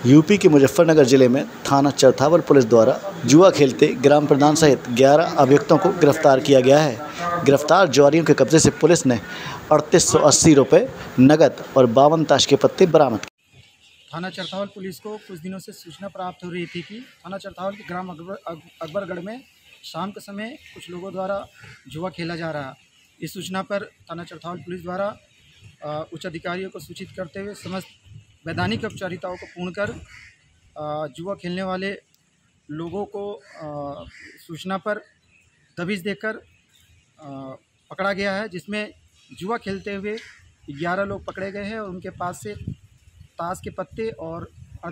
UP के मुजफ्फरनगर जिले में थाना चरथावल पुलिस द्वारा जुआ खेलते ग्राम प्रधान सहित 11 अभियुक्तों को गिरफ्तार किया गया है। गिरफ्तार जुआरियों के कब्जे से पुलिस ने 3880 रुपये नगद और 52 ताश के पत्ते बरामद किए। थाना चरथावल पुलिस को कुछ दिनों से सूचना प्राप्त हो रही थी कि थाना चरथावल के ग्राम अकबरगढ़ में शाम के समय कुछ लोगों द्वारा जुआ खेला जा रहा। इस सूचना पर थाना चरथावल पुलिस द्वारा उच्च अधिकारियों को सूचित करते हुए समस्त वैधानिक औपचारिकताओं को पूर्ण कर जुआ खेलने वाले लोगों को सूचना पर दबिश देकर पकड़ा गया है, जिसमें जुआ खेलते हुए 11 लोग पकड़े गए हैं और उनके पास से ताश के पत्ते और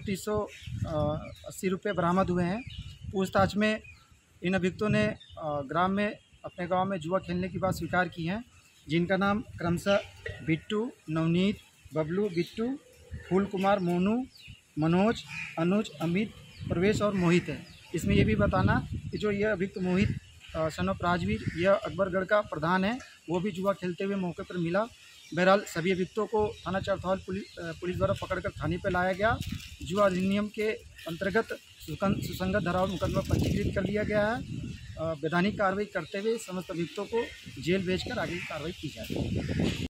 3880 रुपये बरामद हुए हैं। पूछताछ में इन अभियुक्तों ने अपने गांव में जुआ खेलने की बात स्वीकार की है, जिनका नाम क्रमशः बिट्टू, नवनीत, बबलू, बिट्टू, फूल कुमार, मोनू, मनोज, अनुज, अमित, प्रवेश और मोहित है। इसमें यह भी बताना कि जो यह अभियुक्त मोहित सन ऑफ राजवीर यह अकबरगढ़ का प्रधान है, वो भी जुआ खेलते हुए मौके पर मिला। बहरहाल सभी अभियुक्तों को थाना चरथावल पुलिस द्वारा पकड़कर थाने पर लाया गया। जुआ अधिनियम के अंतर्गत सुसंगत धाराओं में मुकदमा पंजीकृत कर लिया गया है। वैधानिक कार्रवाई करते हुए समस्त अभियुक्तों को जेल भेजकर आगे की कार्रवाई की जाएगी।